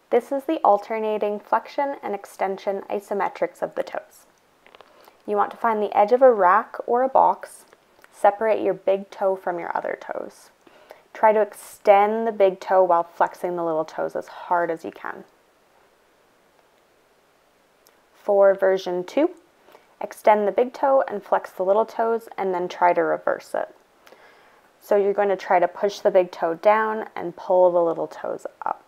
This is the alternating flexion and extension isometrics of the toes. You want to find the edge of a rack or a box. Separate your big toe from your other toes. Try to extend the big toe while flexing the little toes as hard as you can. For version 2, extend the big toe and flex the little toes and then try to reverse it. So you're going to try to push the big toe down and pull the little toes up.